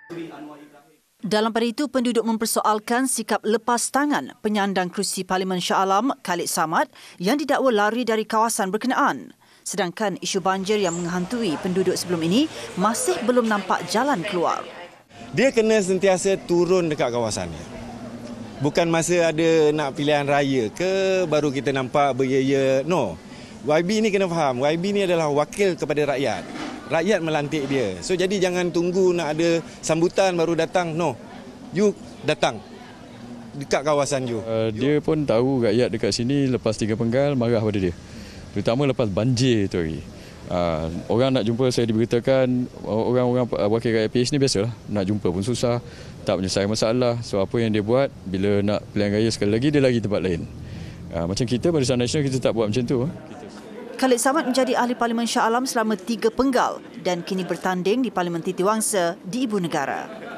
Dalam pada itu, penduduk mempersoalkan sikap lepas tangan penyandang kerusi Parlimen Shah Alam, Khalid Samad, yang didakwa lari dari kawasan berkenaan. Sedangkan isu banjir yang menghantui penduduk sebelum ini masih belum nampak jalan keluar. Dia kena sentiasa turun dekat kawasan ni. Bukan masa ada nak pilihan raya ke baru kita nampak beria-ia. No. YB ni kena faham, YB ni adalah wakil kepada rakyat. Rakyat melantik dia. So jadi jangan tunggu nak ada sambutan baru datang. No. You datang dekat kawasan you. Dia pun tahu rakyat dekat sini lepas 3 penggal marah pada dia. Terutama lepas banjir tu hari. Orang nak jumpa, saya diberitakan orang-orang wakil rakyat PH ni biasalah. Nak jumpa pun susah, tak menyelesaikan masalah. So apa yang dia buat, bila nak pilihan raya sekali lagi, dia lari tempat lain. Macam kita Barisan Nasional, kita tak buat macam tu. Khalid Samad menjadi ahli Parlimen Shah Alam selama 3 penggal dan kini bertanding di Parlimen Titiwangsa di Ibu Negara.